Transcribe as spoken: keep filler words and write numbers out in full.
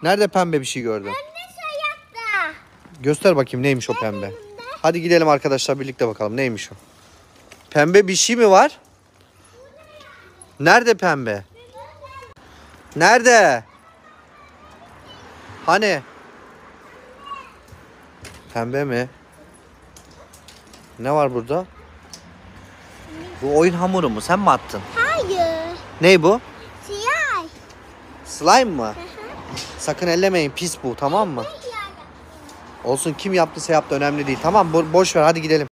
Nerede pembe bir şey gördün? Pembe sayakta. Göster bakayım neymiş o pembe. Hadi gidelim arkadaşlar birlikte bakalım neymiş o. Pembe bir şey mi var? Nerede pembe? Nerede? Hani? Pembe mi? Ne var burada? Bu oyun hamuru mu? Sen mi attın? Hayır. Ney bu? Siyah. Slime mı? Sakın ellemeyin, pis bu, tamam mı? Siyah. Olsun, kim yaptıysa yaptı, önemli değil. Tamam, bo- boş ver, hadi gidelim.